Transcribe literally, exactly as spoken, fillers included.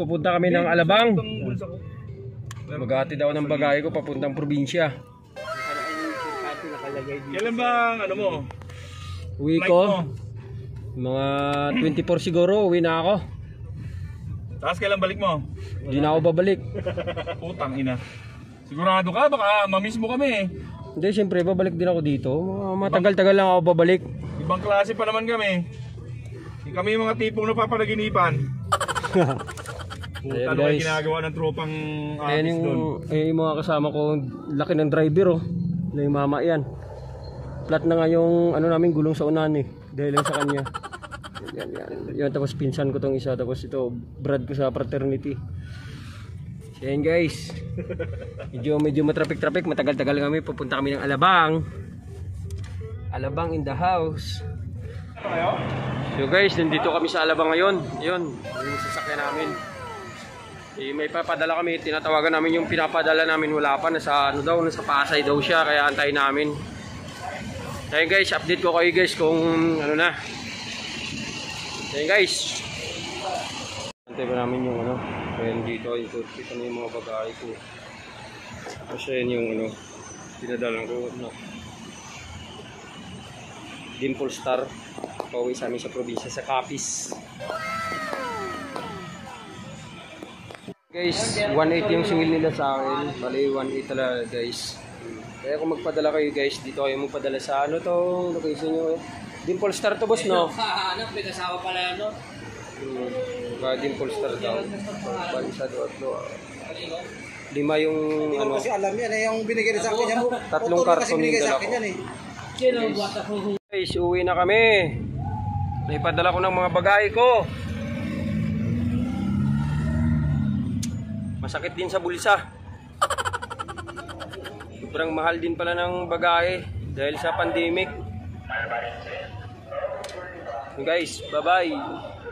pupunta kami ng Alabang. Maghatid ako ng bagay ko papuntang probinsya. Kailan bang ano mo? Uwi ko. Mga twenty-four siguro, uwi na ako. Tapos kailan balik mo? Hindi na ako babalik. Putang ina. Sigurado ka? Baka mamiss mo kami. Hindi, siyempre babalik din ako dito. Matagal-tagal lang ako babalik. Ibang klase pa naman kami. Kami yung mga tipong napapanaginipan. Ayan, ano guys. kayo ginagawa ng tropang Ayan artist doon? yung, ayan yung mga kasama ko. Laki ng driver oh. Na yung mama yan. Flat na nga yung ano namin gulong sa unahan eh. Dahil lang sa kanya. Yan, yan. Yan, tapos pinsan ko tong isa. Tapos ito, brad ko sa fraternity. Ayan guys. Medyo, medyo matraffic-traffic. Matagal-tagal kami. Pupunta kami ng Alabang. Alabang in the house. So guys, nandito kami sa Alabang ngayon. Yun, yung sasakyan namin. Eh, may papadala kami. Tinatawagan namin yung pinapadala namin. Wala pa. Nasa, ano daw, nasa Pasay daw siya. Kaya antayin namin. Ayan guys, update ko kayo guys kung ano na. Ayan guys. Antay pa namin yung ano. Ayan dito, ito, ito na yung mga bagay ko. Kasi ayan yung ano, pinadalan ko. No. Dimple Star. Pauwi sa amin sa probinsya, sa Capiz. Guys, one eighty yung singil nila sa akin. Bali, one eighty talaga guys. Kaya kung magpadala kayo guys, dito kayo magpadala sa ano to, location nyo. Dimple Star to boss, no? Ano, pinasawa pala yan, no? Hmm, baka Dimple Star daw. Bali sa doon, lima yung ano. Kasi alam yan, eh, yung binigay sa akin yan. Tatlong karton yung dala ko. Guys, guys, uwi na kami. Naipadala ko ng mga bagay ko. Masakit din sa bulsa. Sobrang mahal din pala ng bagay dahil sa pandemic. Guys, bye-bye.